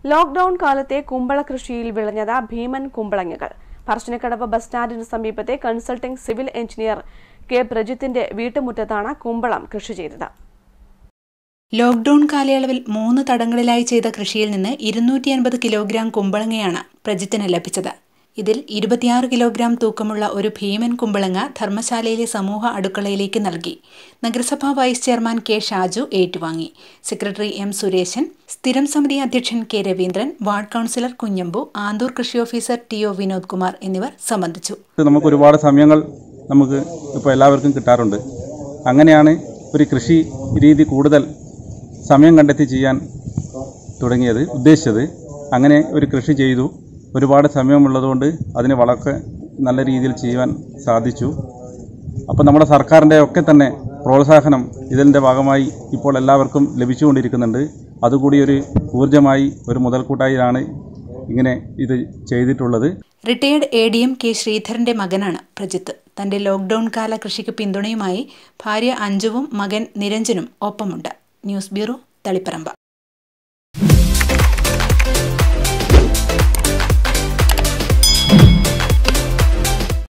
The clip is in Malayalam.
ലോക്ക്ഡൌൺ കാലത്തെ കുമ്പള കൃഷിയിൽ വിളഞ്ഞത് ഭീമൻ കുമ്പളങ്ങകൾ. പറശ്ശിനിക്കടവ് ബസ് സ്റ്റാൻഡിന് സമീപത്തെ കൺസൾട്ടിംഗ് സിവിൽ എഞ്ചിനീയർ കെ പ്രജിത്തിന്റെ വീട്ടുമുറ്റത്താണ് കുമ്പളം കൃഷി ചെയ്തത്. ലോക്ക്ഡൌൺ കാലയളവിൽ 3 തടങ്ങളിലായി ചെയ്ത കൃഷിയിൽ നിന്ന് 250 കിലോഗ്രാം കുമ്പളങ്ങയാണ് പ്രജിത്തിന് ലഭിച്ചത്. ഇതിൽ 26 കിലോഗ്രാം തൂക്കമുള്ള ഒരു ഭീമൻ കുമ്പളങ്ങ ധർമ്മശാലയിലെ സമൂഹ അടുക്കളയിലേക്ക് നൽകി. നഗരസഭാ വൈസ് ചെയർമാൻ കെ ഷാജു ഏറ്റുവാങ്ങി. സെക്രട്ടറി എം സുരേശൻ, സ്ഥിരം സമിതി അധ്യക്ഷൻ K Raveendran, ward councillor Kunhambu, Anthoor കൃഷി ഓഫീസർ ടി.ഒ. വിനോദ് കുമാർ എന്നിവർ സംബന്ധിച്ചു. നമുക്ക് ഒരുപാട് സമയങ്ങൾ ഇപ്പോൾ എല്ലാവർക്കും കിട്ടാറുണ്ട്. അങ്ങനെയാണ് ഒരു കൃഷി രീതി കൂടുതൽ സമയം കണ്ടെത്തി ചെയ്യാൻ ഉദ്ദേശിച്ചത്. അങ്ങനെ ഒരു കൃഷി ചെയ്തു. ഒരുപാട് സമയമുള്ളതുകൊണ്ട് അതിന് വളരെ നല്ല രീതിയിൽ ചെയ്യാൻ സാധിച്ചു. അപ്പോൾ നമ്മുടെ സർക്കാരിൻ്റെ ഒക്കെ തന്നെ പ്രോത്സാഹനം ഇതിൻ്റെ ഭാഗമായി ഇപ്പോൾ എല്ലാവർക്കും ലഭിച്ചുകൊണ്ടിരിക്കുന്നുണ്ട്. അതുകൂടി ഒരു ഊർജ്ജമായി ഒരു മുതൽക്കൂട്ടായാണ് ഇങ്ങനെ ഇത് ചെയ്തിട്ടുള്ളത്. റിട്ടയേർഡ് ADM കെ ശ്രീധരന്റെ മകനാണ് പ്രജിത്ത്. തന്റെ ലോക്ക്ഡൌൺ കാല കൃഷിക്ക് പിന്തുണയുമായി ഭാര്യ അഞ്ജുവും മകൻ നിരഞ്ജനും ഒപ്പമുണ്ട്. News bureau, Taliparamba.